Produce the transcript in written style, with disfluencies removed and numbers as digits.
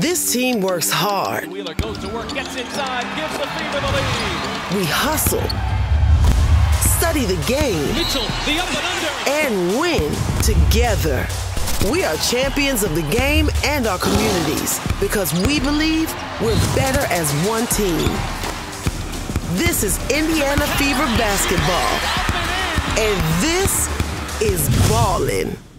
This team works hard. Wheeler goes to work, gets inside, gives the Fever the lead. We hustle, study the game, Mitchell, the up and under, and win together. We are champions of the game and our communities because we believe we're better as one team. This is Indiana Fever basketball, and this is Ballin'.